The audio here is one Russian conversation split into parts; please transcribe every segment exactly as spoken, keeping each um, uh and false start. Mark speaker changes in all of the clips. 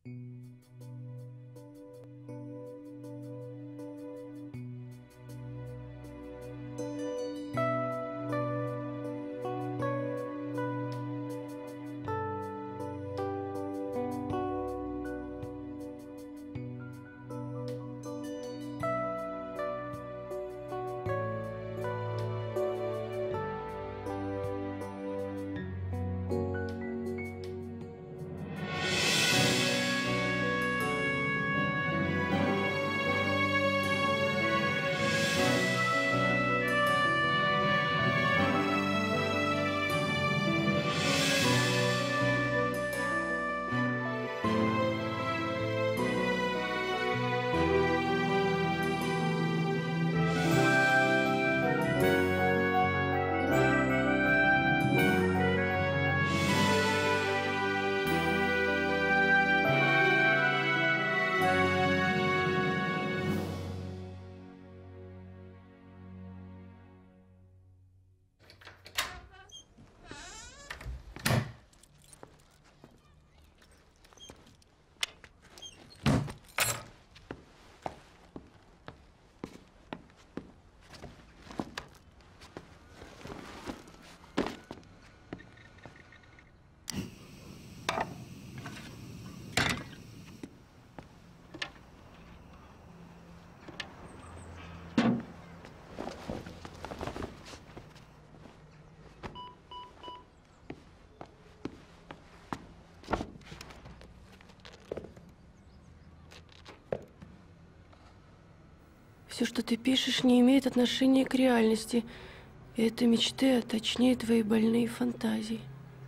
Speaker 1: Все, что ты пишешь, не имеет отношения к реальности. И это мечты, а точнее твои больные фантазии.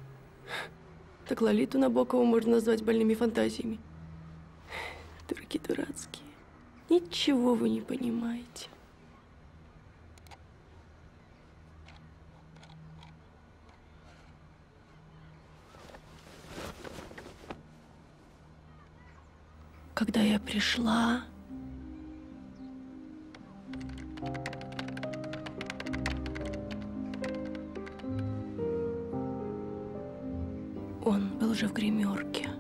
Speaker 1: Так Лолиту Набокову можно назвать больными фантазиями. Дураки дурацкие. Ничего вы не понимаете. Когда я пришла, он был же в гримерке.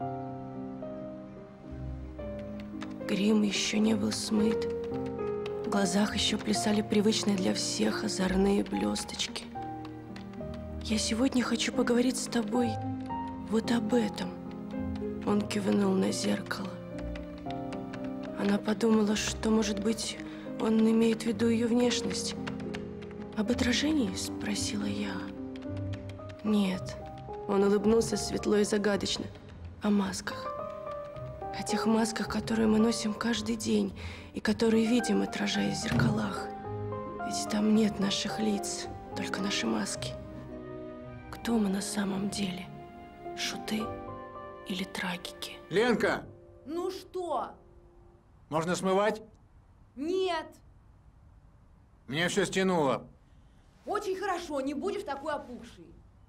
Speaker 1: Грим еще не был смыт. В глазах еще плясали привычные для всех озорные блесточки. Я сегодня хочу поговорить с тобой вот об этом. Он кивнул на зеркало. Она подумала, что, может быть, он имеет в виду ее внешность. «Об отражении?» – спросила я. «Нет». Он улыбнулся светло и загадочно. «О масках. О тех масках, которые мы носим каждый день и которые видим, отражаясь в зеркалах. Ведь там нет наших лиц, только наши маски. Кто мы на самом деле? Шуты или трагики?»
Speaker 2: Ленка!
Speaker 3: Ну что?
Speaker 2: Можно смывать?
Speaker 3: Нет.
Speaker 2: Мне все стянуло.
Speaker 3: Очень хорошо, не будешь такой опухший.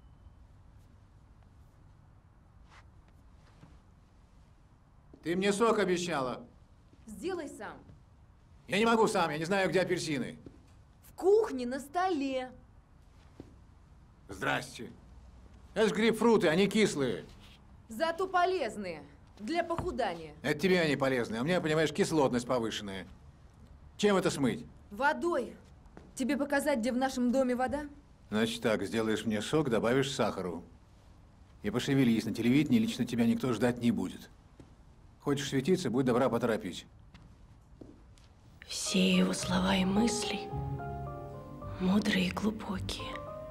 Speaker 2: Ты мне сок обещала.
Speaker 3: Сделай сам.
Speaker 2: Я не могу сам, я не знаю, где апельсины.
Speaker 3: В кухне на столе.
Speaker 2: Здрасте. Это ж грейпфруты, они кислые.
Speaker 3: Зато полезные. Для похудания.
Speaker 2: Это тебе они полезны, а у меня, понимаешь, кислотность повышенная. Чем это смыть?
Speaker 3: Водой. Тебе показать, где в нашем доме вода?
Speaker 2: Значит так, сделаешь мне сок, добавишь сахару. И пошевелись, на телевидении лично тебя никто ждать не будет. Хочешь светиться, будь добра поторопить.
Speaker 1: Все его слова и мысли, мудрые и глубокие,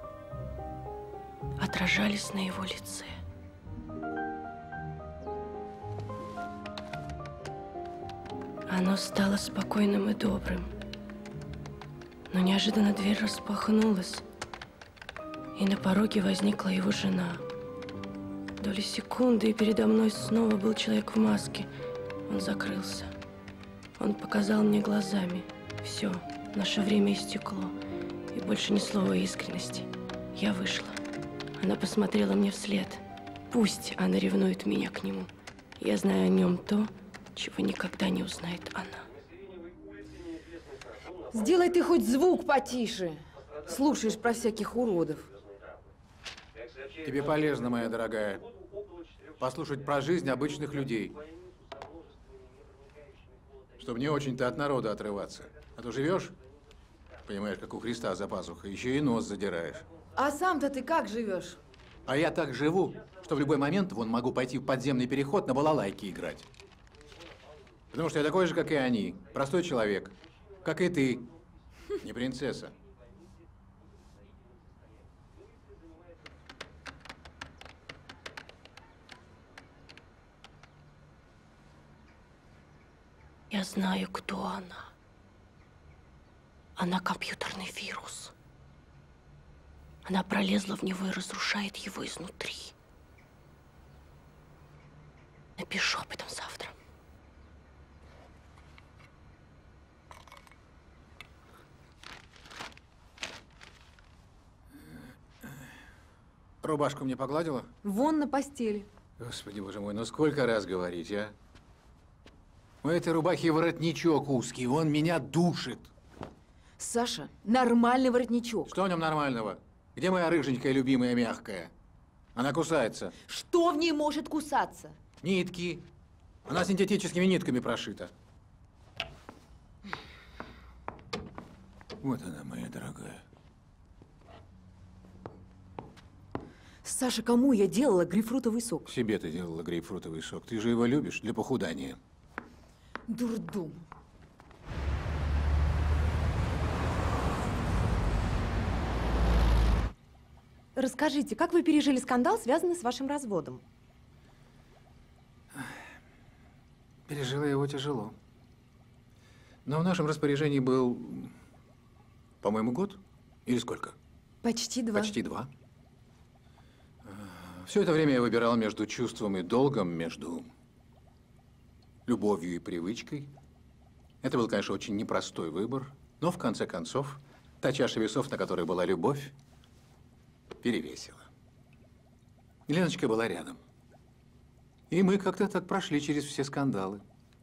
Speaker 1: отражались на его лице. Оно стало спокойным и добрым. Но неожиданно дверь распахнулась, и на пороге возникла его жена. Доли секунды, и передо мной снова был человек в маске. Он закрылся. Он показал мне глазами. Все, наше время истекло. И больше ни слова искренности. Я вышла. Она посмотрела мне вслед. Пусть она ревнует меня к нему. Я знаю о нем то, чего никогда не узнает она.
Speaker 3: Сделай ты хоть звук потише. Слушаешь про всяких уродов.
Speaker 2: Тебе полезно, моя дорогая. послушать про жизнь обычных людей. Чтобы не очень-то от народа отрываться. А то живешь, понимаешь, как у Христа за пазухой, еще и нос задираешь.
Speaker 3: А сам-то ты как живешь?
Speaker 2: А я так живу, что в любой момент вон могу пойти в подземный переход на балалайке играть. Потому что я такой же, как и они. Простой человек. Как и ты. Не принцесса.
Speaker 1: Я знаю, кто она. Она компьютерный вирус. Она пролезла в него и разрушает его изнутри. Напишу об этом завтра.
Speaker 2: Рубашку мне погладила?
Speaker 3: Вон на постели.
Speaker 2: Господи, боже мой, ну сколько раз говорить, а? У этой рубахи воротничок узкий, он меня душит.
Speaker 3: Саша, нормальный воротничок.
Speaker 2: Что в нем нормального? Где моя рыженькая, любимая, мягкая? Она кусается.
Speaker 3: Что в ней может кусаться?
Speaker 2: Нитки. Она синтетическими нитками прошита. Вот она, моя дорогая.
Speaker 3: Саша, кому я делала грейпфрутовый сок?
Speaker 2: Себе ты делала грейпфрутовый сок. Ты же его любишь для похудания.
Speaker 3: Дурдом.
Speaker 4: Расскажите, как вы пережили скандал, связанный с вашим разводом?
Speaker 2: Пережила его тяжело. Но в нашем распоряжении был, по-моему, год? Или сколько?
Speaker 4: Почти два.
Speaker 2: Почти два. Все это время я выбирал между чувством и долгом, между любовью и привычкой. Это был, конечно, очень непростой выбор, но в конце концов та чаша весов, на которой была любовь, перевесила. Леночка была рядом. И мы как-то так прошли через все скандалы.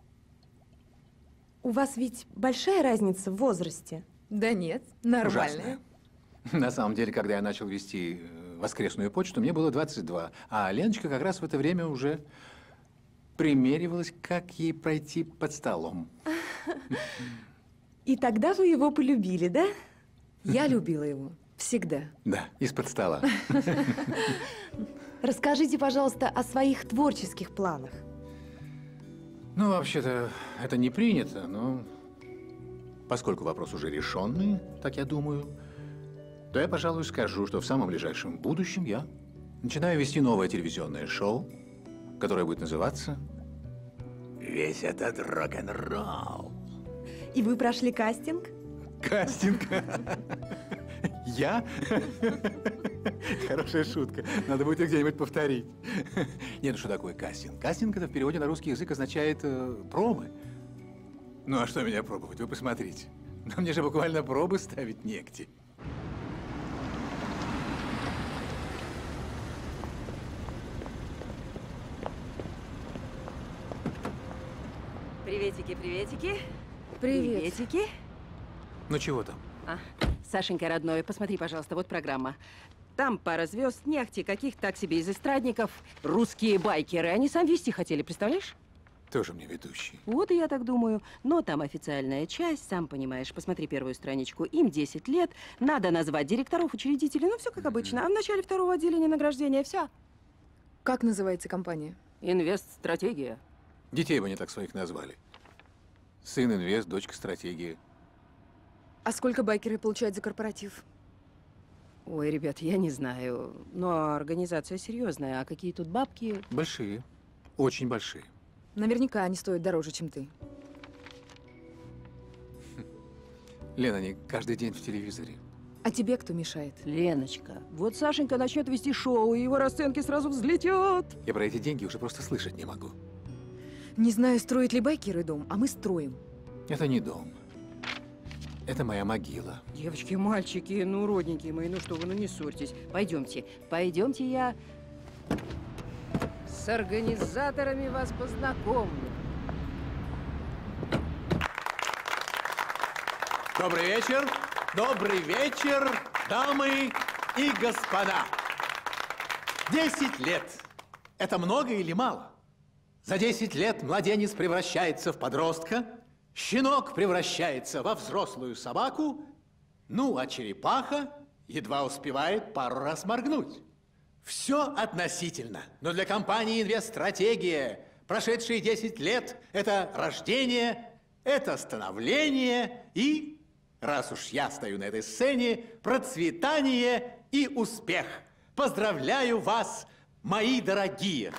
Speaker 4: У вас ведь большая разница в возрасте?
Speaker 3: Да нет, нормальная.
Speaker 2: Ужасная. На самом деле, когда я начал вести э, воскресную почту, мне было двадцать два, а Леночка как раз в это время уже примеривалась, как ей пройти под столом.
Speaker 4: И тогда вы его полюбили, да?
Speaker 3: Я любила его. Всегда.
Speaker 2: Да, из-под стола.
Speaker 4: Расскажите, пожалуйста, о своих творческих планах.
Speaker 2: Ну, вообще-то, это не принято, но поскольку вопрос уже решенный, так я думаю, то я, пожалуй, скажу, что в самом ближайшем будущем я начинаю вести новое телевизионное шоу, которое будет называться «Весь этот рок-н-ролл».
Speaker 4: И вы прошли кастинг?
Speaker 2: Кастинг? Я? Хорошая шутка. Надо будет их где-нибудь повторить. Нет, ну что такое кастинг? Кастинг — это в переводе на русский язык означает э, пробы. Ну а что меня пробовать? Вы посмотрите. Но мне же буквально пробы ставить негде.
Speaker 5: Приветики, приветики.
Speaker 3: Привет.
Speaker 5: Приветики.
Speaker 2: Ну чего там?
Speaker 5: А, Сашенька, родной, посмотри, пожалуйста, вот программа. Там пара звезд, не ахти каких, так себе из эстрадников. Русские байкеры. Они сам вести хотели, представляешь?
Speaker 2: Тоже мне ведущий.
Speaker 5: Вот и я так думаю. Но там официальная часть, сам понимаешь. Посмотри первую страничку. Им десять лет. Надо назвать директоров, учредителей. Ну, все как обычно. А в начале второго отделения награждения все.
Speaker 3: Как называется компания?
Speaker 5: Инвест-стратегия.
Speaker 2: Детей бы не так своих назвали. Сын инвест, дочка стратегия.
Speaker 3: А сколько байкеры получают за корпоратив?
Speaker 5: Ой, ребят, я не знаю. Но организация серьезная. А какие тут бабки?
Speaker 2: Большие. Очень большие.
Speaker 3: Наверняка они стоят дороже, чем ты.
Speaker 2: Лена, они каждый день в телевизоре.
Speaker 3: А тебе кто мешает?
Speaker 5: Леночка, вот Сашенька начнет вести шоу, и его расценки сразу взлетят.
Speaker 2: Я про эти деньги уже просто слышать не могу.
Speaker 3: Не знаю, строят ли байкеры дом, а мы строим.
Speaker 2: Это не дом. Это моя могила.
Speaker 5: Девочки, мальчики, ну, родненькие мои, ну что вы, ну не ссорьтесь. Пойдемте, пойдемте, я с организаторами вас познакомлю.
Speaker 2: Добрый вечер, добрый вечер, дамы и господа. Десять лет Это много или мало? За десять лет младенец превращается в подростка, щенок превращается во взрослую собаку, ну, а черепаха едва успевает пару раз моргнуть. Все относительно. Но для компании «Инвестстратегия» прошедшие десять лет – это рождение, это становление и, раз уж я стою на этой сцене, процветание и успех. Поздравляю вас, мои дорогие!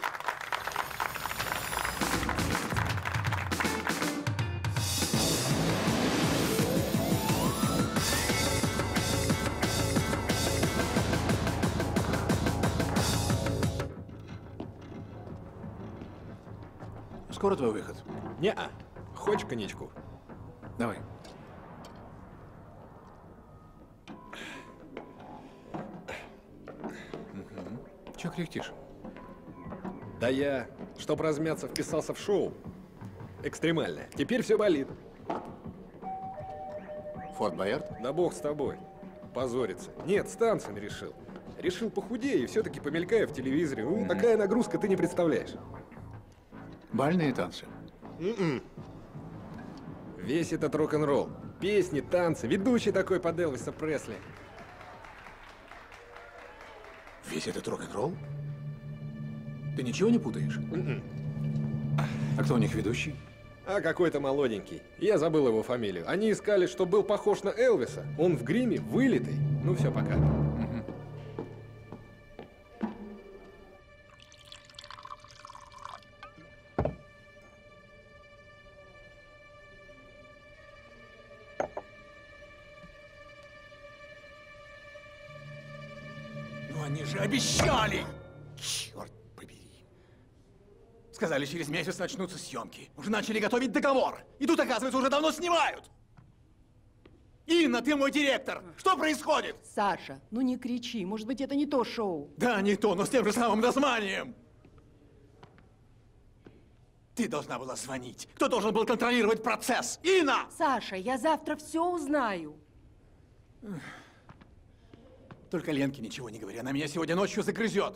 Speaker 2: Скоро твой выход?
Speaker 6: Не-а. Хочешь коньячку?
Speaker 2: Давай. Угу. Чё кряхтишь?
Speaker 6: Да я, чтоб размяться, вписался в шоу. Экстремальное. Теперь все болит.
Speaker 2: Форт Боярд?
Speaker 6: Да бог с тобой. Позориться. Нет, с танцами решил. Решил похудее и все-таки помелькаю в телевизоре. Ну, такая нагрузка, ты не представляешь.
Speaker 2: Бальные танцы?
Speaker 6: Mm-mm. Весь этот рок-н-ролл. Песни, танцы, ведущий такой под Элвиса Пресли.
Speaker 2: Весь этот рок-н-ролл? Ты ничего не путаешь?
Speaker 6: Mm-mm.
Speaker 2: А кто у них ведущий?
Speaker 6: А какой-то молоденький. Я забыл его фамилию. Они искали, что был похож на Элвиса. Он в гриме, вылитый. Ну все, пока.
Speaker 2: Угу.
Speaker 7: Они же обещали! Черт побери! Сказали, через месяц начнутся съемки. Уже начали готовить договор. И тут, оказывается, уже давно снимают. Инна, ты мой директор. Что происходит?
Speaker 3: Саша, ну не кричи. Может быть, это не то шоу.
Speaker 7: Да, не то, но с тем же самым названием. Ты должна была звонить. Кто должен был контролировать процесс? Инна!
Speaker 3: Саша, я завтра все узнаю.
Speaker 7: Только Ленке ничего не говори, она меня сегодня ночью загрызет.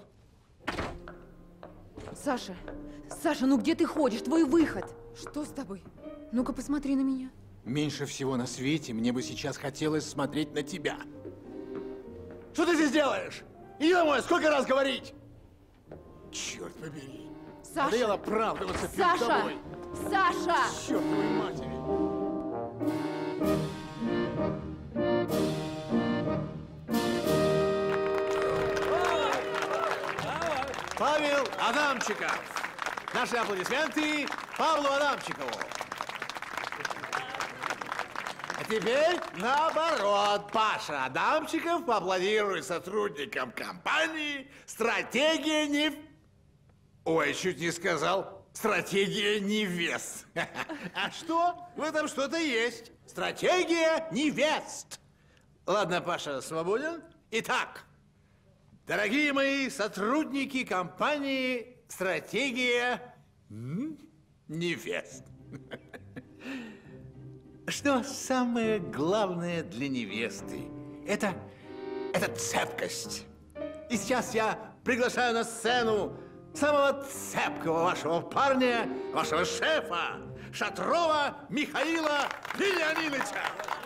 Speaker 3: Саша, Саша, ну где ты ходишь? Твой выход. Что с тобой? Ну-ка, посмотри на меня.
Speaker 2: Меньше всего на свете мне бы сейчас хотелось смотреть на тебя.
Speaker 7: Что ты здесь делаешь? Иди домой, сколько раз говорить? Черт побери.
Speaker 3: Саша!
Speaker 7: Надоело оправдываться перед
Speaker 3: Саша!
Speaker 7: тобой.
Speaker 3: Саша!
Speaker 7: Чертовой матери. Павел Адамчиков. Наши аплодисменты Павлу Адамчикову. А теперь наоборот. Паша Адамчиков поаплодирует сотрудникам компании «Стратегия не...» Ой, чуть не сказал «Стратегия невест». А что? В этом что-то есть. Стратегия невест. Ладно, Паша свободен. Итак, дорогие мои сотрудники компании «Стратегия невест». Что самое главное для невесты? Это, это цепкость. И сейчас я приглашаю на сцену самого цепкого вашего парня, вашего шефа, Шатрова Михаила Вениаминовича.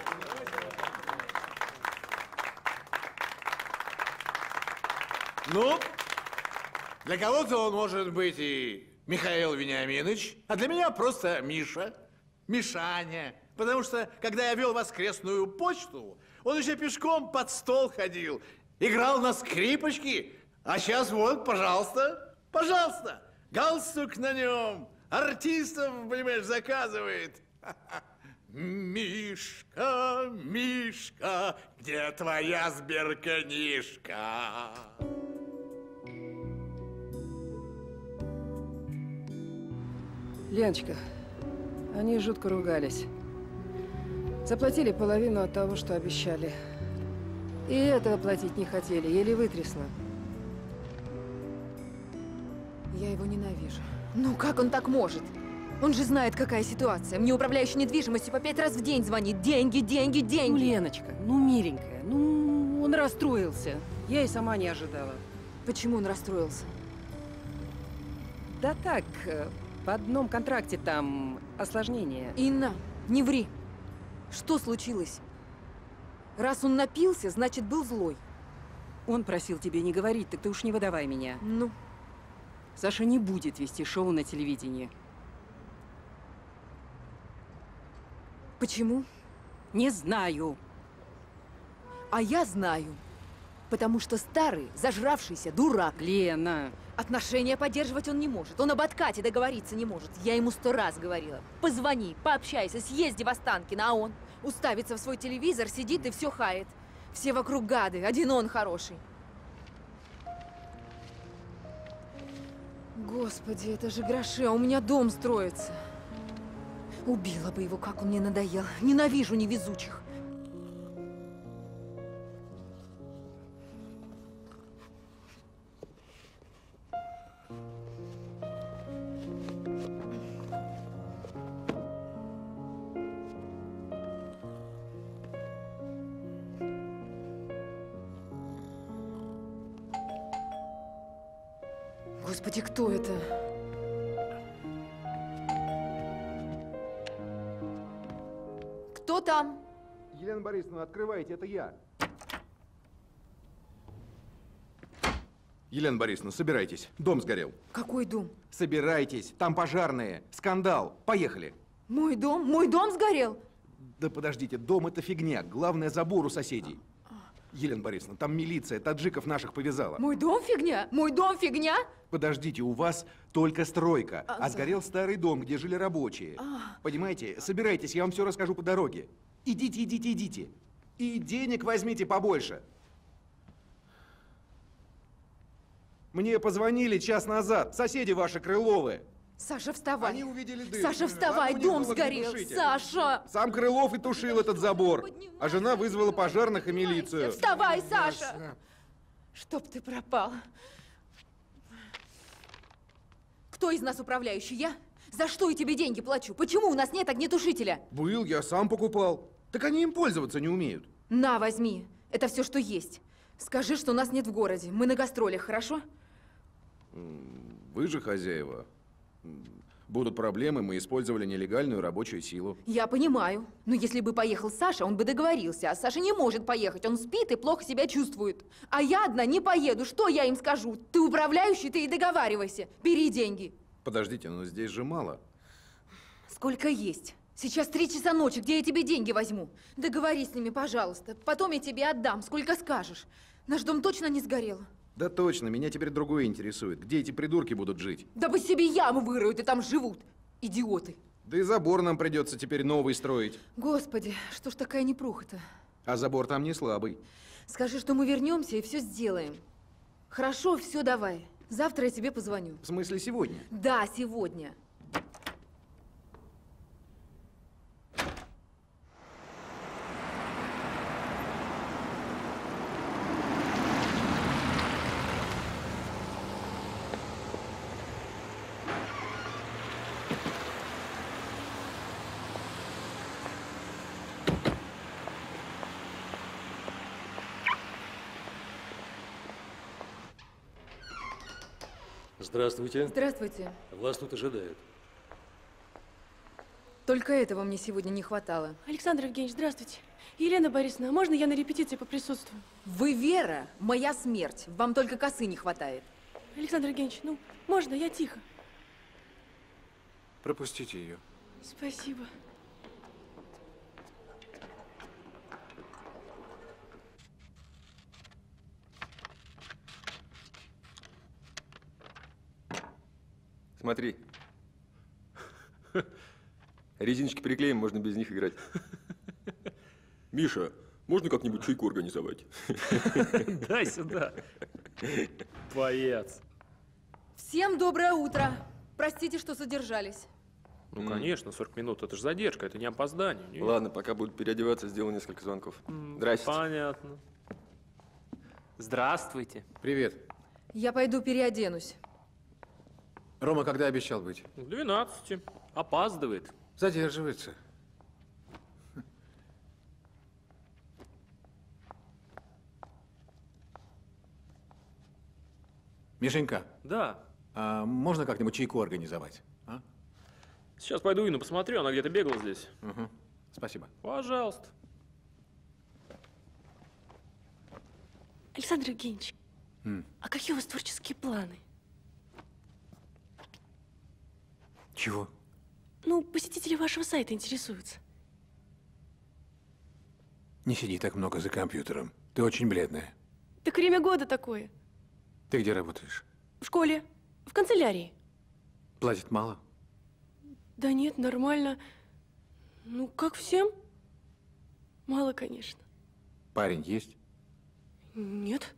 Speaker 7: Ну, для кого-то он может быть и Михаил Вениаминович, а для меня просто Миша, Мишаня. Потому что, когда я вел воскресную почту, он еще пешком под стол ходил, играл на скрипочке, а сейчас вот, пожалуйста, пожалуйста, галстук на нем, артистов, понимаешь, заказывает. Мишка, Мишка, где твоя сберкнижка?
Speaker 5: Леночка, они жутко ругались. Заплатили половину от того, что обещали. И этого платить не хотели, еле вытрясло.
Speaker 3: Я его ненавижу. Ну как он так может? Он же знает, какая ситуация. Мне управляющий недвижимостью по пять раз в день звонит. Деньги, деньги, деньги.
Speaker 5: Ну, Леночка, ну, миленькая, ну, он расстроился. Я и сама не ожидала.
Speaker 3: Почему он расстроился?
Speaker 5: Да так, э, в одном контракте там осложнение.
Speaker 3: Инна, не ври. Что случилось? Раз он напился, значит, был злой.
Speaker 5: Он просил тебе не говорить, так ты уж не выдавай меня.
Speaker 3: Ну,
Speaker 5: Саша не будет вести шоу на телевидении.
Speaker 3: почему?
Speaker 5: Не знаю.
Speaker 3: А я знаю. Потому что старый, зажравшийся дурак.
Speaker 5: Лена.
Speaker 3: Отношения поддерживать он не может. Он об откате договориться не может. Я ему сто раз говорила. Позвони, пообщайся, съезди в Останкино, а он уставится в свой телевизор, сидит и все хает. Все вокруг гады, один он хороший. Господи, это же гроши, а у меня дом строится. Убила бы его, как он мне надоел. Ненавижу невезучих. Господи, кто это? Кто там?
Speaker 6: Елена Борисовна, открывайте, это я.
Speaker 8: Елена Борисовна, собирайтесь. Дом сгорел.
Speaker 3: Какой дом?
Speaker 8: Собирайтесь. Там пожарные. Скандал. Поехали.
Speaker 3: Мой дом? Мой дом сгорел?
Speaker 8: Да подождите, дом это фигня. Главное, забор у соседей. Елена Борисовна, там милиция, таджиков наших повязала.
Speaker 3: Мой дом фигня? Мой дом фигня?
Speaker 8: Подождите, у вас только стройка,
Speaker 3: А,
Speaker 8: а сгорел старый дом, где жили рабочие. Понимаете, собирайтесь, я вам все расскажу по дороге. Идите, идите, идите. И денег возьмите побольше. Мне позвонили час назад, соседи ваши Крыловы.
Speaker 3: Саша, вставай.
Speaker 8: Они увидели дым.
Speaker 3: Саша, вставай,
Speaker 8: Вам
Speaker 3: дом
Speaker 8: было,
Speaker 3: сгорел.
Speaker 8: не тушите.
Speaker 3: Саша!
Speaker 8: Сам Крылов и тушил этот забор, а жена вызвала пожарных и милицию.
Speaker 3: Вставай, Саша! Чтоб ты пропал. Кто из нас управляющий? Я? За что я тебе деньги плачу? Почему у нас нет огнетушителя?
Speaker 8: Был, я сам покупал. Так они им пользоваться не умеют.
Speaker 3: На, возьми. Это все, что есть. Скажи, что нас нет в городе. Мы на гастролях, хорошо?
Speaker 8: Вы же хозяева. Будут проблемы, мы использовали нелегальную рабочую силу.
Speaker 3: Я понимаю. Но если бы поехал Саша, он бы договорился. А Саша не может поехать. Он спит и плохо себя чувствует. А я одна не поеду. Что я им скажу? Ты управляющий, ты и договаривайся. Бери деньги.
Speaker 8: Подождите, но здесь же мало.
Speaker 3: Сколько есть? Сейчас три часа ночи. Где я тебе деньги возьму? Договорись с ними, пожалуйста. Потом я тебе отдам, сколько скажешь. Наш дом точно не сгорел?
Speaker 8: Да точно, меня теперь другое интересует. Где эти придурки будут жить?
Speaker 3: Да бы себе яму выроют и там живут. Идиоты.
Speaker 8: Да и забор нам придется теперь новый строить.
Speaker 3: Господи, что ж такая непруха-то?
Speaker 8: А забор там не слабый.
Speaker 3: Скажи, что мы вернемся и все сделаем. Хорошо, все, давай. Завтра я тебе позвоню.
Speaker 8: В смысле сегодня?
Speaker 3: Да, сегодня.
Speaker 9: Здравствуйте.
Speaker 3: Здравствуйте.
Speaker 9: Вас тут ожидают.
Speaker 3: Только этого мне сегодня не хватало.
Speaker 1: Александр Евгеньевич, здравствуйте. Елена Борисовна, а можно я на репетиции поприсутствую?
Speaker 3: Вы Вера, моя смерть. Вам только косы не хватает.
Speaker 1: Александр Евгеньевич, ну, можно, я тихо.
Speaker 2: Пропустите ее.
Speaker 1: Спасибо.
Speaker 10: Смотри. Резиночки приклеим, можно без них играть. Миша, можно как-нибудь чайку организовать?
Speaker 9: Дай сюда. Боец.
Speaker 3: Всем доброе утро. Простите, что задержались.
Speaker 9: Ну, конечно, сорок минут. Это же задержка, это не опоздание. Нет.
Speaker 10: Ладно, пока будут переодеваться, сделаю несколько звонков. Здрасте.
Speaker 9: Понятно. Здравствуйте.
Speaker 2: Привет.
Speaker 3: Я пойду переоденусь.
Speaker 2: Рома когда обещал быть?
Speaker 9: В двенадцати. Опаздывает.
Speaker 2: Задерживается. Мишенька,
Speaker 9: Да.
Speaker 2: А можно как-нибудь чайку организовать? А?
Speaker 9: Сейчас пойду Инну посмотрю, она где-то бегала здесь.
Speaker 2: Угу. Спасибо.
Speaker 9: Пожалуйста.
Speaker 1: Александр Евгеньевич,
Speaker 2: М.
Speaker 1: а какие у вас творческие планы?
Speaker 2: Чего?
Speaker 1: Ну, посетители вашего сайта интересуются.
Speaker 2: Не сиди так много за компьютером. Ты очень бледная.
Speaker 1: Так время года такое.
Speaker 2: Ты где работаешь?
Speaker 1: В школе, в канцелярии.
Speaker 2: Платят мало?
Speaker 1: Да нет, нормально. Ну, как всем. Мало, конечно.
Speaker 2: Парень есть?
Speaker 1: Нет.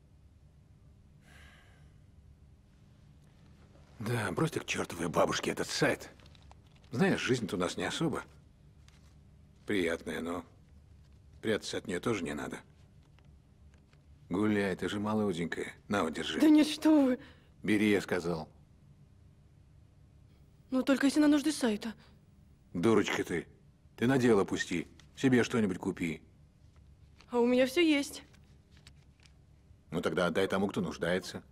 Speaker 2: Да, брось ты к чертовой бабушке этот сайт. Знаешь, жизнь-то у нас не особо приятная, но прятаться от нее тоже не надо. Гуляй, ты же молоденькая. На, вот, держи.
Speaker 1: Да нет, что вы.
Speaker 2: Бери, я сказал.
Speaker 1: Ну, только если на нужды сайта.
Speaker 2: Дурочка ты. Ты на дело пусти. Себе что-нибудь купи.
Speaker 1: А у меня все есть.
Speaker 2: Ну, тогда отдай тому, кто нуждается.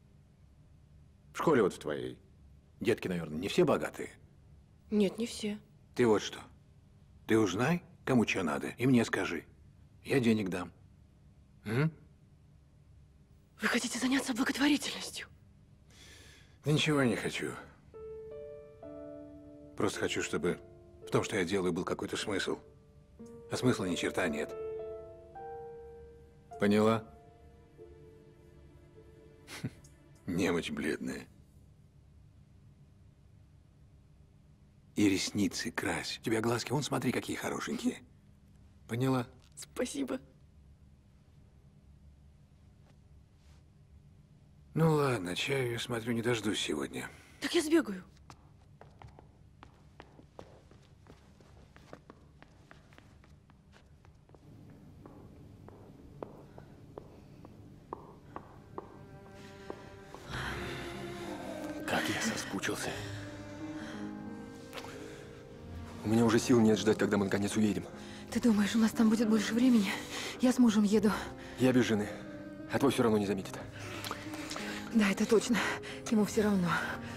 Speaker 2: В школе вот в твоей. Детки, наверное, не все богатые.
Speaker 1: Нет, не все.
Speaker 2: Ты вот что. Ты узнай, кому что надо, и мне скажи. Я денег дам. М?
Speaker 1: Вы хотите заняться благотворительностью?
Speaker 2: Да ничего я не хочу. Просто хочу, чтобы в том, что я делаю, был какой-то смысл. А смысла ни черта нет. Поняла? Немочь бледная. И ресницы крась. У тебя глазки, вон смотри, какие хорошенькие. Поняла?
Speaker 1: Спасибо.
Speaker 2: Ну ладно, чаю, я смотрю, не дождусь сегодня.
Speaker 1: Так я сбегаю.
Speaker 10: Как я соскучился. У меня уже сил нет ждать, когда мы наконец уедем.
Speaker 3: Ты думаешь, у нас там будет больше времени? Я с мужем еду.
Speaker 10: Я без жены, а твой все равно не заметит.
Speaker 3: Да, это точно. Ему все равно.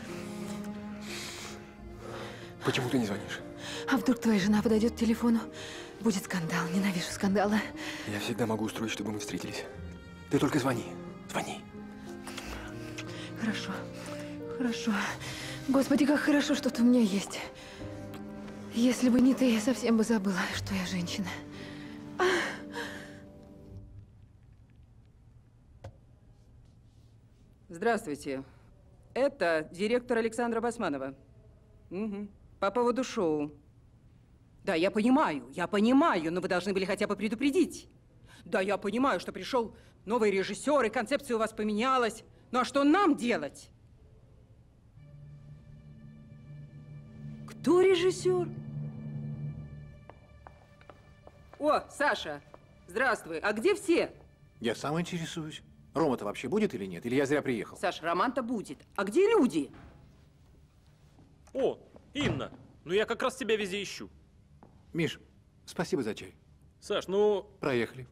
Speaker 10: Почему ты не звонишь?
Speaker 3: А вдруг твоя жена подойдет к телефону? Будет скандал. Ненавижу скандалы.
Speaker 10: Я всегда могу устроить, чтобы мы встретились. Ты только звони. Звони.
Speaker 3: Хорошо. Хорошо. Господи, как хорошо, что ты у меня есть. Если бы не ты, я совсем бы забыла, что я женщина.
Speaker 5: Здравствуйте. Это директор Александра Басманова. Угу. По поводу шоу. Да, я понимаю, я понимаю, но вы должны были хотя бы предупредить. Да, я понимаю, что пришел новый режиссер, и концепция у вас поменялась. Ну а что нам делать? Кто режиссер? О, Саша, здравствуй. А где все?
Speaker 2: Я сам интересуюсь. Рома-то вообще будет или нет? Или я зря приехал?
Speaker 5: Саша, роман-то будет. А где люди?
Speaker 9: О, Инна, ну я как раз тебя везде ищу.
Speaker 2: Миш, спасибо за чай.
Speaker 9: Саш, ну…
Speaker 2: Проехали.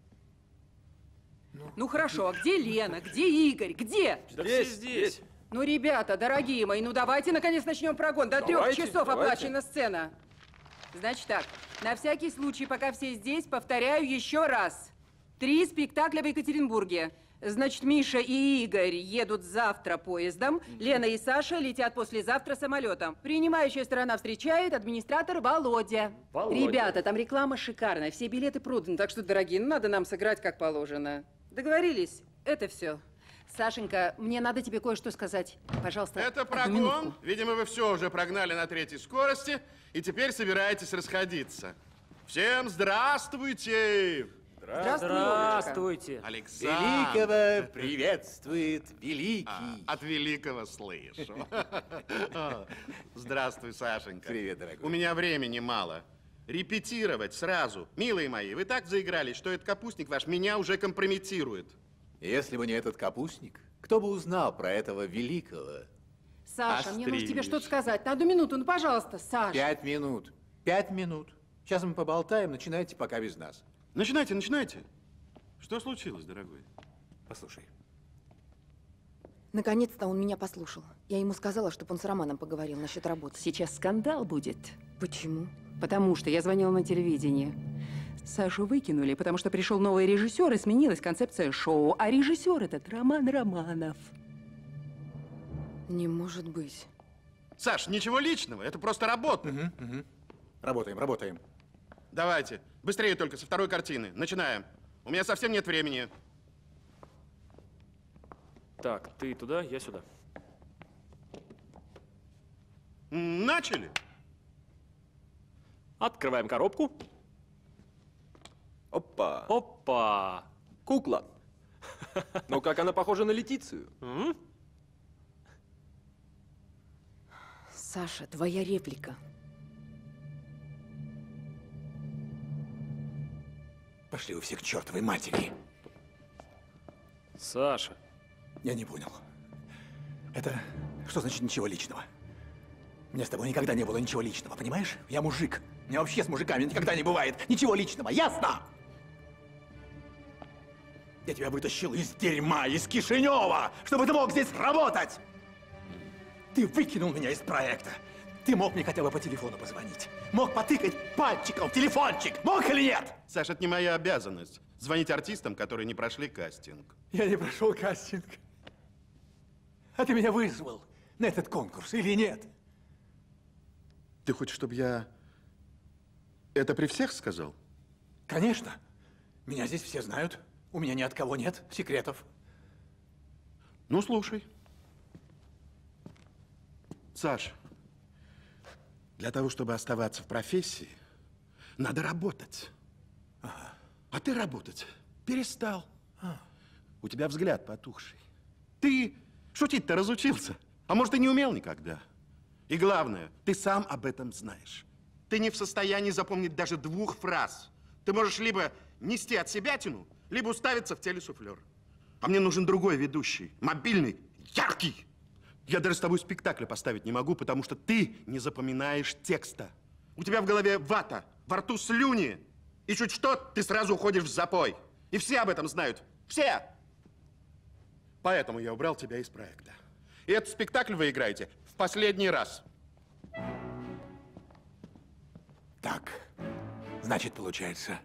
Speaker 5: Ну хорошо, а где Лена? Где Игорь? Где?
Speaker 9: Да все здесь.
Speaker 5: Ну, ребята, дорогие мои, ну давайте наконец начнем прогон. До трех
Speaker 10: Давайте,
Speaker 5: часов
Speaker 10: давайте.
Speaker 5: оплачена сцена. Значит так, на всякий случай, пока все здесь, повторяю еще раз. Три спектакля в Екатеринбурге. Значит, Миша и Игорь едут завтра поездом, Лена и Саша летят послезавтра самолетом. Принимающая сторона встречает администратор Володя.
Speaker 9: Володя.
Speaker 5: Ребята, там реклама шикарная, все билеты проданы, так что, дорогие, ну, надо нам сыграть как положено. Договорились? Это все. Сашенька, мне надо тебе кое-что сказать. Пожалуйста,
Speaker 11: Это
Speaker 5: одну
Speaker 11: прогон.
Speaker 5: минутку.
Speaker 11: Видимо, вы все уже прогнали на третьей скорости и теперь собираетесь расходиться. Всем здравствуйте!
Speaker 5: Здравствуй,
Speaker 9: Здравствуйте.
Speaker 11: Александр.
Speaker 7: Великого приветствует великий.
Speaker 11: А, от великого слышу. Здравствуй, Сашенька.
Speaker 2: Привет, дорогой.
Speaker 11: У меня времени мало. Репетировать сразу. Милые мои, вы так заигрались, что этот капустник ваш меня уже компрометирует.
Speaker 7: Если бы не этот капустник, кто бы узнал про этого великого?
Speaker 5: Саша, мне нужно тебе
Speaker 11: Остриж.
Speaker 5: что-то сказать. На одну минуту, ну, пожалуйста, Саша.
Speaker 2: Пять минут. Пять минут. Сейчас мы поболтаем, начинайте пока без нас.
Speaker 11: Начинайте, начинайте. Что случилось, дорогой?
Speaker 2: Послушай.
Speaker 3: Наконец-то он меня послушал. Я ему сказала, чтобы он с Романом поговорил насчет работы.
Speaker 5: Сейчас скандал будет.
Speaker 3: Почему?
Speaker 5: Потому что я звонила на телевидение. Сашу выкинули, потому что пришел новый режиссер и сменилась концепция шоу. А режиссер этот Роман Романов.
Speaker 3: Не может быть.
Speaker 11: Саш, ничего личного, это просто работа.
Speaker 2: Угу, угу. Работаем, работаем.
Speaker 11: Давайте, быстрее только со второй картины. Начинаем. У меня совсем нет времени.
Speaker 9: Так, ты туда, я сюда.
Speaker 11: Начали.
Speaker 9: Открываем коробку.
Speaker 10: Опа.
Speaker 9: Опа.
Speaker 10: Кукла. Ну, как она похожа на Летицию.
Speaker 9: М?
Speaker 3: Саша, твоя реплика.
Speaker 2: Пошли вы все к чертовой матери.
Speaker 9: Саша.
Speaker 2: Я не понял. Это что значит ничего личного? У меня с тобой никогда не было ничего личного, понимаешь? Я мужик. У меня вообще с мужиками никогда не бывает ничего личного, ясно? Я тебя вытащил из дерьма, из Кишинева, чтобы ты мог здесь работать! Ты выкинул меня из проекта. Ты мог мне хотя бы по телефону позвонить. Мог потыкать пальчиком в телефончик. Мог или нет?
Speaker 11: Саша, это не моя обязанность. Звонить артистам, которые не прошли кастинг.
Speaker 2: Я не прошел кастинг. А ты меня вызвал на этот конкурс или нет?
Speaker 11: Ты хочешь, чтобы я это при всех сказал?
Speaker 2: Конечно. Меня здесь все знают. У меня ни от кого нет секретов.
Speaker 11: Ну, слушай. Саш, для того, чтобы оставаться в профессии, надо работать. Ага. А ты работать перестал. А. У тебя взгляд потухший. Ты шутить-то разучился. А может, и не умел никогда. И главное, ты сам об этом знаешь. Ты не в состоянии запомнить даже двух фраз. Ты можешь либо нести от себя тяну, либо уставиться в телесуфлер. А мне нужен другой ведущий, мобильный, яркий. Я даже с тобой спектакля поставить не могу, потому что ты не запоминаешь текста. У тебя в голове вата, во рту слюни. И чуть что, ты сразу уходишь в запой. И все об этом знают. Все! Поэтому я убрал тебя из проекта. И этот спектакль вы играете в последний раз.
Speaker 2: Так, значит, получается,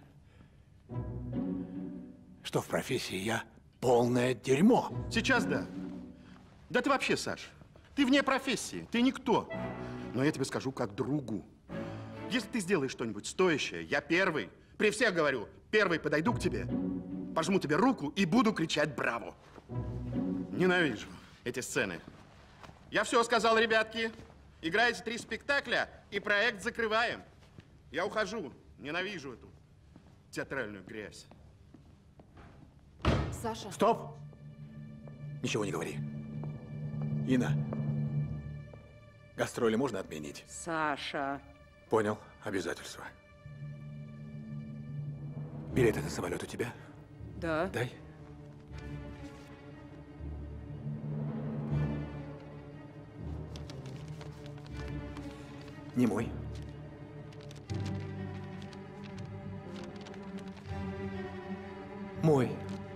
Speaker 2: что в профессии я полное дерьмо.
Speaker 11: Сейчас да. Да ты вообще, Саш, ты вне профессии, ты никто. Но я тебе скажу как другу. Если ты сделаешь что-нибудь стоящее, я первый, при всех говорю, первый подойду к тебе, пожму тебе руку и буду кричать «Браво!». Ненавижу эти сцены. Я все сказал, ребятки. Играете три спектакля, и проект закрываем. Я ухожу. Ненавижу эту театральную грязь.
Speaker 3: Саша.
Speaker 2: Стоп! Ничего не говори. Инна, гастроли можно отменить?
Speaker 5: Саша.
Speaker 2: Понял. Обязательства. Билеты на самолет у тебя?
Speaker 5: Да.
Speaker 2: Дай. Не мой. Мой.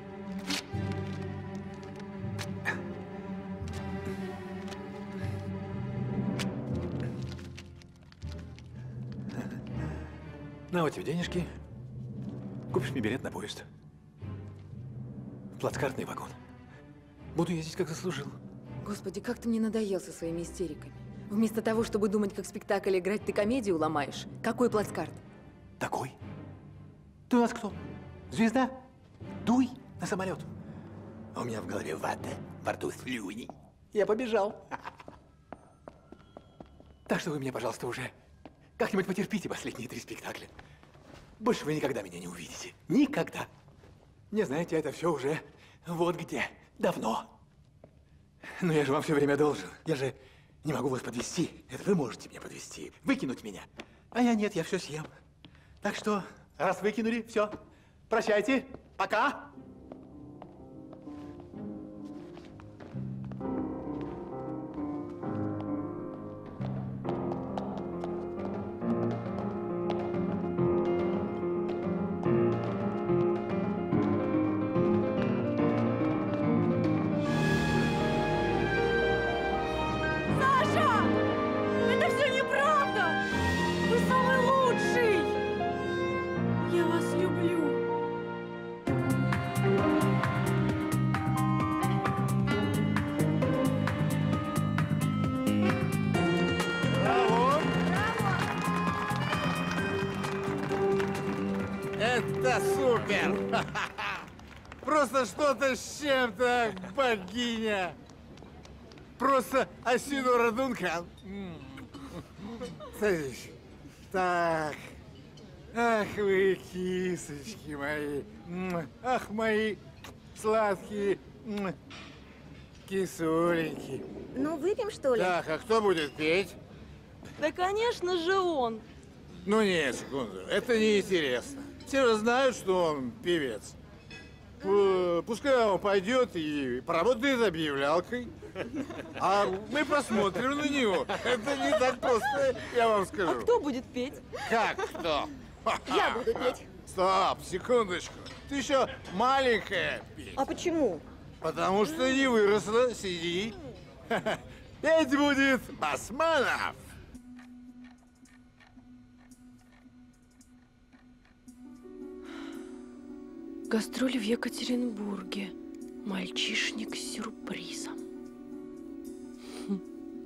Speaker 2: На вот тебе денежки. Купишь мне билет на поезд. Плацкартный вагон. Буду ездить, как заслужил.
Speaker 3: Господи, как ты мне надоел со своими истериками. Вместо того, чтобы думать, как спектакль играть, ты комедию ломаешь. Какой плацкарт?
Speaker 2: Такой? Ты у нас кто? Звезда? Дуй на самолет. А у меня в голове вата, во рту слюни. Я побежал. Так что вы меня, пожалуйста, уже как-нибудь потерпите последние три спектакля. Больше вы никогда меня не увидите. Никогда. Не знаете, это все уже вот где. Давно. Но я же вам все время должен. Я же не могу вас подвести. Это вы можете меня подвести. Выкинуть меня. А я нет, я все съем. Так что, раз выкинули, все. Прощайте. Пока.
Speaker 7: Это супер! Просто что-то с чем-то, богиня! Просто Асинора Дункан. Садись. Так. Ах вы, кисочки мои. Ах, мои сладкие кисуленьки.
Speaker 12: Ну, выпьем, что ли?
Speaker 7: Так, а кто будет петь?
Speaker 1: Да, конечно же, он.
Speaker 7: Ну, нет, секунду. Это неинтересно. Все же знают, что он певец. П- Пускай он пойдет и поработает объявлялкой. А мы посмотрим на него. Это не так просто, я вам скажу.
Speaker 1: А кто будет петь?
Speaker 7: Как кто?
Speaker 12: Я буду петь.
Speaker 7: Стоп, секундочку. Ты еще маленькая.
Speaker 12: А почему?
Speaker 7: Потому что не выросла. Сиди. Петь будет Басманов.
Speaker 1: Гастроли в Екатеринбурге. Мальчишник с сюрпризом. Хм.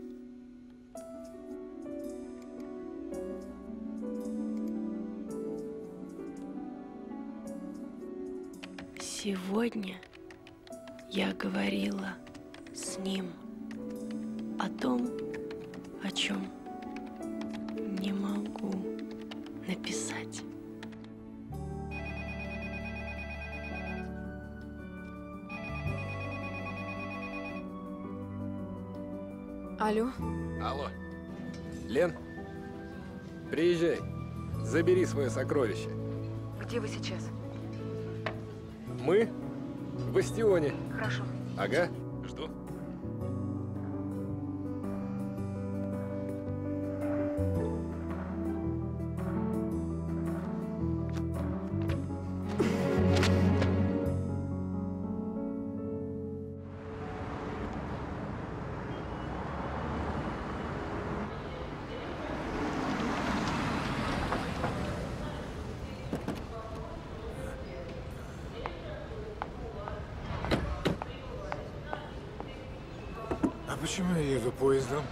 Speaker 1: Сегодня я говорила с ним о том, о чем не могу написать.
Speaker 3: Алло.
Speaker 6: Алло. Лен, приезжай. Забери свое сокровище.
Speaker 3: Где вы сейчас?
Speaker 6: Мы в Бастионе.
Speaker 3: Хорошо.
Speaker 6: Ага, жду.
Speaker 7: Почему я еду поездом?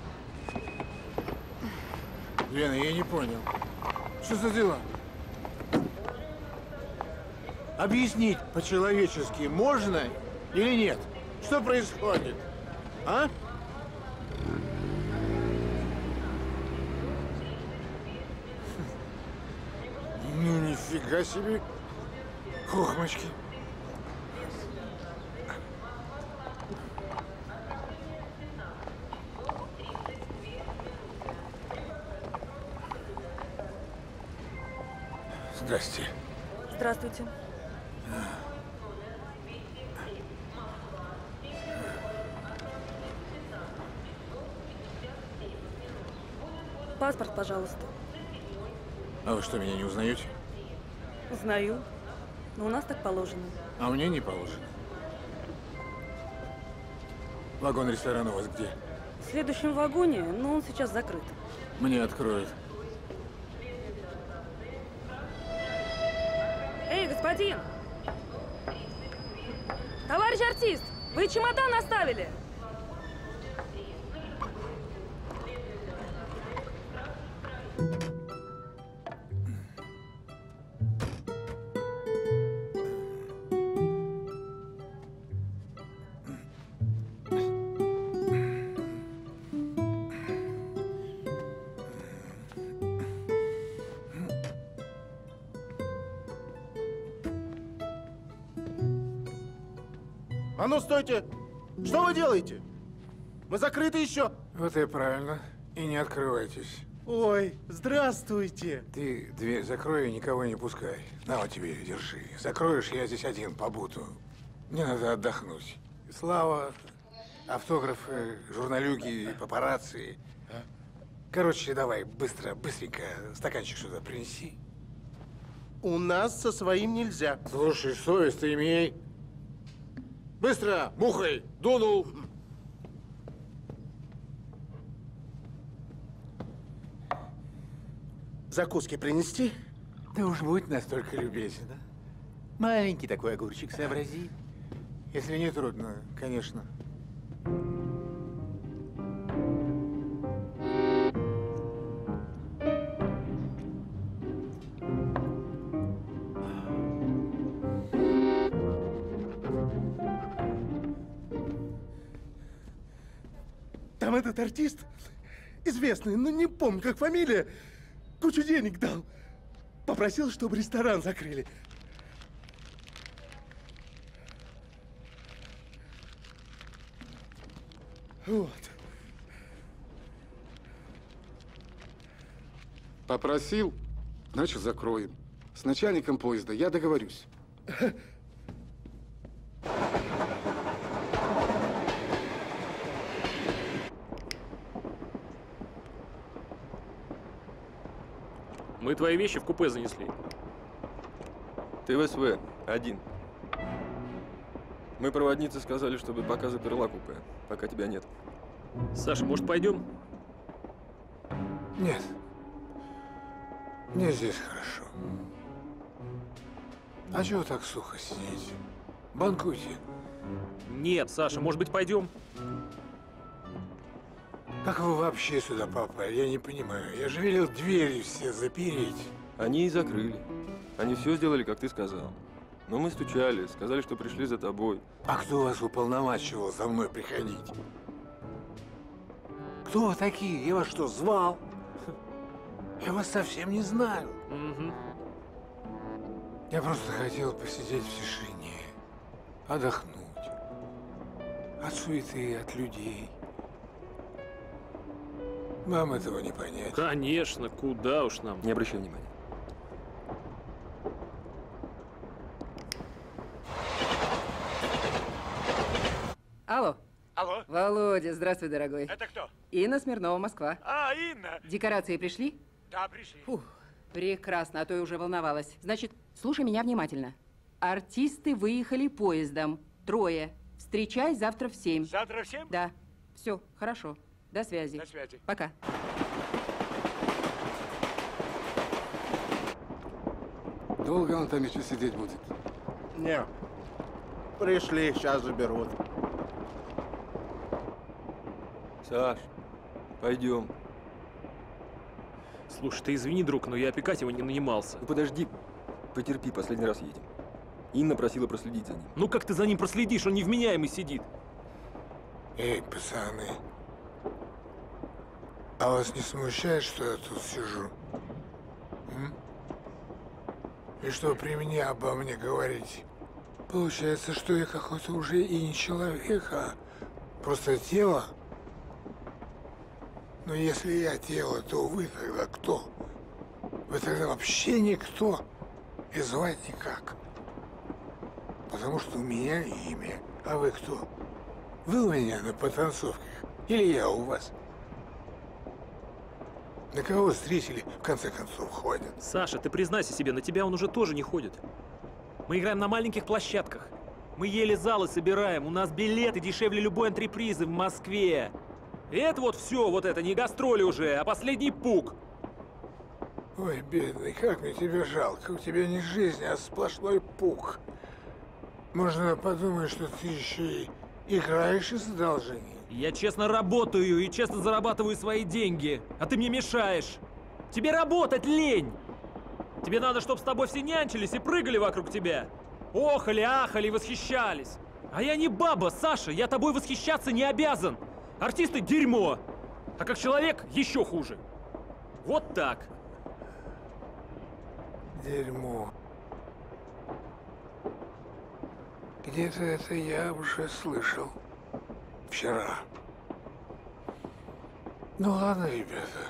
Speaker 7: Лена, я не понял. Что за дела? Объяснить по-человечески можно или нет? Что происходит? А? Ну, нифига себе. Хохмочки. Здрасте.
Speaker 12: Здравствуйте. Паспорт, пожалуйста.
Speaker 7: А вы что, меня не узнаете?
Speaker 12: Узнаю. Но у нас так положено.
Speaker 7: А мне не положено. Вагон ресторана у вас где?
Speaker 12: В следующем вагоне, но он сейчас закрыт.
Speaker 7: Мне откроют.
Speaker 12: Эй, господин! Товарищ артист, вы чемодан оставили?
Speaker 13: А ну, стойте! Что вы делаете? Мы закрыты еще.
Speaker 7: Вот и правильно. И не открывайтесь.
Speaker 13: Ой, здравствуйте.
Speaker 7: Ты дверь закрой и никого не пускай. На, вот тебе, держи. Закроешь, я здесь один побуду. Мне надо отдохнуть. Слава, автографы, журналюги, папарацци. Короче, давай, быстро, быстренько стаканчик сюда принеси.
Speaker 13: У нас со своим нельзя.
Speaker 7: Слушай, совесть ты имей. Быстро, мухой, дунул.
Speaker 13: Закуски принести?
Speaker 7: Да уж будь настолько любезен, да? Маленький такой огурчик сообрази. Если не трудно, конечно.
Speaker 13: Там этот артист, известный, но не помню, как фамилия, кучу денег дал. Попросил, чтобы ресторан закрыли. Вот.
Speaker 14: Попросил, значит, закроем. С начальником поезда я договорюсь.
Speaker 9: Мы твои вещи в купе занесли.
Speaker 10: Ты в СВ, один. Мы проводнице сказали, чтобы пока заперла купе, пока тебя нет.
Speaker 9: Саша, может, пойдем?
Speaker 2: Нет. Мне здесь хорошо. А чего так сухо сидите? Банкуйте.
Speaker 9: Нет, Саша, может быть, пойдем?
Speaker 2: Как вы вообще сюда попали? Я не понимаю. Я же велел двери все запереть.
Speaker 10: Они и закрыли. Они все сделали, как ты сказал. Но мы стучали, сказали, что пришли за тобой.
Speaker 2: А кто вас уполномачивал за мной приходить? Кто вы такие? Я вас что, звал? Я вас совсем не знаю.
Speaker 9: Угу.
Speaker 2: Я просто хотел посидеть в тишине, отдохнуть. От суеты, от людей. Вам этого не понять.
Speaker 9: Конечно, куда уж нам.
Speaker 10: Не обращай внимания.
Speaker 5: Алло.
Speaker 15: Алло.
Speaker 5: Володя, здравствуй, дорогой.
Speaker 15: Это кто?
Speaker 5: Инна Смирнова, Москва.
Speaker 15: А, Инна.
Speaker 5: Декорации пришли?
Speaker 15: Да, пришли.
Speaker 5: Фух, прекрасно, а то я уже волновалась. Значит, слушай меня внимательно. Артисты выехали поездом. Трое. Встречай завтра в семь.
Speaker 15: Завтра в семь?
Speaker 5: Да. Все, хорошо. До связи.
Speaker 15: До связи.
Speaker 5: Пока.
Speaker 14: Долго он там еще сидеть будет?
Speaker 13: Не. Пришли, сейчас заберут.
Speaker 10: Саш, пойдем.
Speaker 9: Слушай, ты извини, друг, но я опекать его не нанимался.
Speaker 10: Ну подожди, потерпи, последний раз едем. Инна просила проследить за ним.
Speaker 9: Ну как ты за ним проследишь? Он невменяемый сидит.
Speaker 2: Эй, пацаны. А вас не смущает, что я тут сижу? М? И что при мне обо мне говорите? Получается, что я какой-то уже и не человек, а просто тело? Но если я тело, то вы тогда кто? Вы тогда вообще никто. И звать никак. Потому что у меня имя. А вы кто? Вы у меня на потанцовках? Или я у вас? На кого встретили, в конце концов, ходят?
Speaker 9: Саша, ты признайся себе, на тебя он уже тоже не ходит. Мы играем на маленьких площадках. Мы еле залы собираем. У нас билеты дешевле любой антрепризы в Москве. И это вот все, вот это, не гастроли уже, а последний пук.
Speaker 2: Ой, бедный, как мне тебя жалко. У тебя не жизнь, а сплошной пук. Можно подумать, что ты еще и играешь из одолжения.
Speaker 9: Я честно работаю и честно зарабатываю свои деньги, а ты мне мешаешь. Тебе работать лень. Тебе надо, чтобы с тобой все нянчились и прыгали вокруг тебя. Охали, ахали и восхищались. А я не баба, Саша, я тобой восхищаться не обязан. Артисты – дерьмо, а как человек – еще хуже. Вот так.
Speaker 2: Дерьмо. Где-то это я уже слышал. Вчера. Ну ладно, ребята.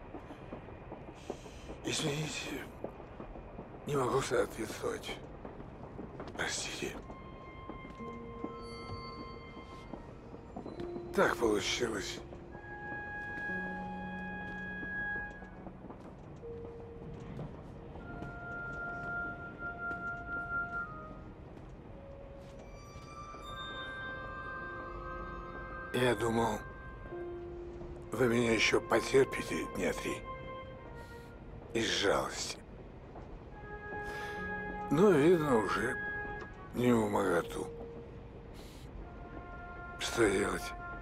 Speaker 2: Извините. Не могу соответствовать. Простите. Так получилось. Я думал, вы меня еще потерпите дня три. Из жалости. Но, видно, уже не умоготу. Что делать?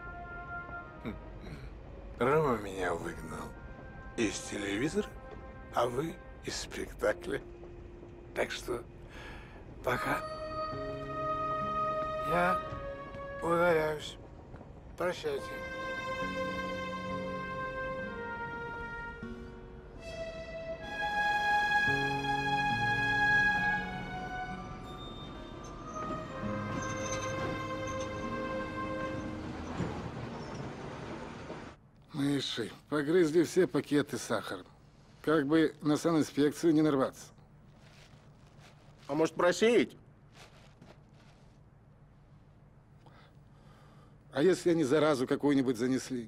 Speaker 2: Рома меня выгнал из телевизора, а вы из спектакля. Так что пока. Я удаляюсь. Прощайте.
Speaker 14: Мыши погрызли все пакеты с сахаром. Как бы на санинспекцию не нарваться.
Speaker 13: А может, просеять?
Speaker 14: А если они заразу какую-нибудь занесли?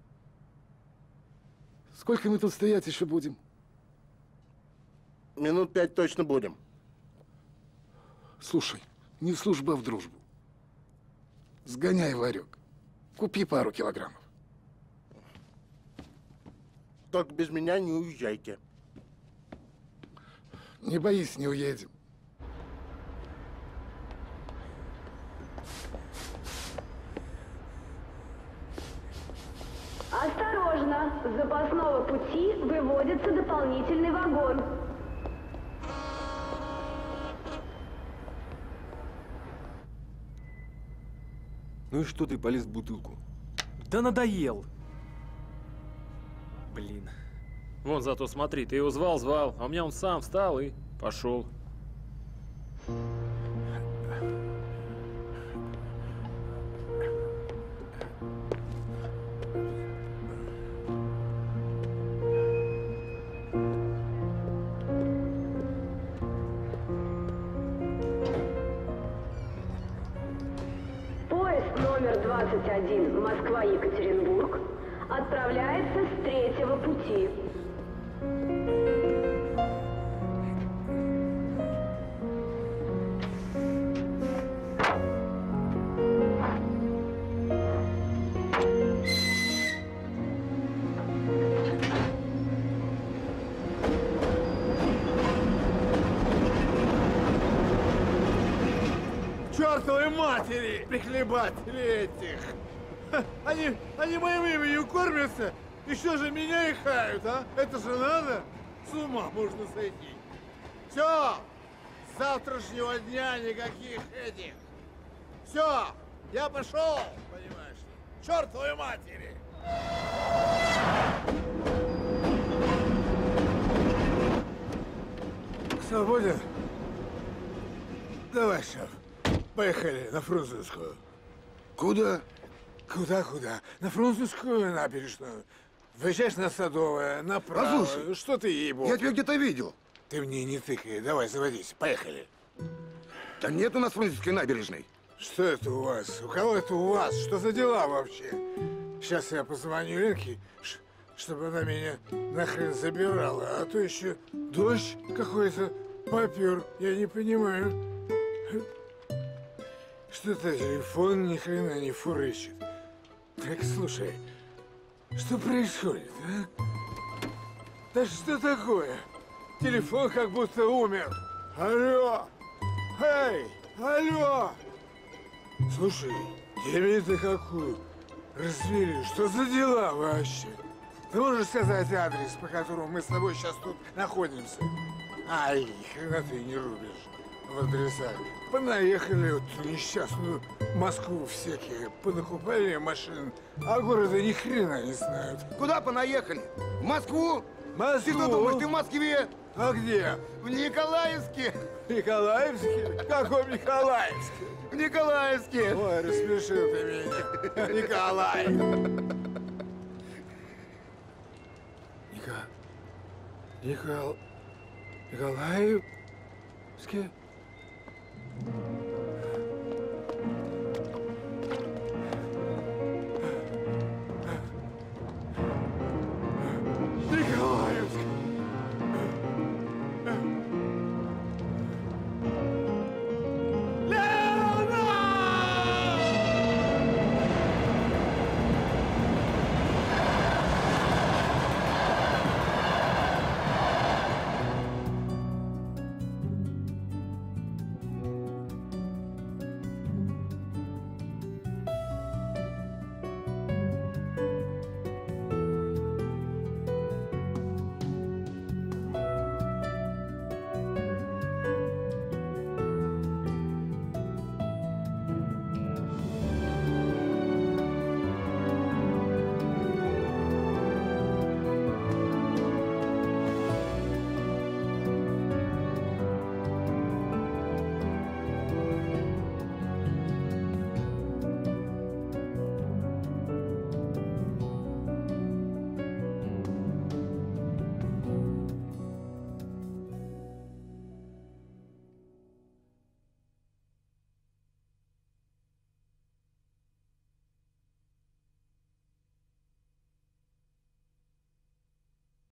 Speaker 14: Сколько мы тут стоять еще будем?
Speaker 13: Минут пять точно будем.
Speaker 14: Слушай, не в службу, а в дружбу. Сгоняй в ларек. Купи пару килограммов.
Speaker 13: Только без меня не уезжайте.
Speaker 14: Не боись, не уедем.
Speaker 15: Осторожно! С запасного пути выводится дополнительный вагон.
Speaker 10: Ну и что ты полез в бутылку?
Speaker 9: Да надоел. Блин. Вон зато смотри, ты его звал, звал, а у меня он сам встал и пошел.
Speaker 15: Поезд номер двадцать один Москва-Екатеринбург отправляется с третьего пути.
Speaker 7: Чёртовой матери, прихлебатели этих! Ха, Они, они моим именем кормятся, и что же меня и хают, а? Это же надо? С ума можно сойти. Все, с завтрашнего дня никаких этих. Все, я пошел, понимаешь ли. Чёртовой матери! Свободен? Давай, шеф. Поехали на Фрунзенскую.
Speaker 14: Куда?
Speaker 7: Куда-куда? На Фрунзенскую набережную. Выезжаешь на Садовое, направо.
Speaker 14: Послушай,
Speaker 7: что ты, ей-богу?
Speaker 14: Я тебя где-то видел.
Speaker 7: Ты мне не тыкай. Давай, заводись. Поехали.
Speaker 14: Да нет у нас Фрунзенской набережной.
Speaker 7: Что это у вас? У кого это у вас? Что за дела вообще? Сейчас я позвоню Ленке, чтобы она меня нахрен забирала. А то еще дождь какой-то попер. Я не понимаю. Что-то телефон ни хрена не фурычит. Так, слушай, что происходит, а? Да что такое? Телефон как будто умер. Алло! Эй! Алло! Слушай, тебе-то какую развели? Что за дела вообще? Ты можешь сказать адрес, по которому мы с тобой сейчас тут находимся? Ай, хрена ты не рубишь в адресах. Понаехали вот в несчастную Москву всякие, понакупали машин, а города ни хрена не знают.
Speaker 14: Куда понаехали? В Москву?
Speaker 7: Москву?
Speaker 14: Ты что думаешь, ты в Москве?
Speaker 7: А где?
Speaker 14: В Николаевске.
Speaker 7: Николаевске? В каком Николаевске?
Speaker 14: В Николаевске.
Speaker 7: Ой, рассмешил ты меня. Николай. Ника... Никол... Николаевске?